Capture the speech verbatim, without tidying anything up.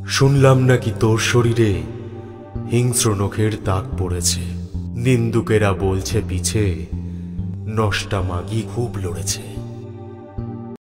শুনলাম নাকি তোর শরীরে হিংস্র নখের দাগ পড়েছে। নিন্দুকেরা বলছে পিছে নষ্টা মাগি খুব লড়েছে।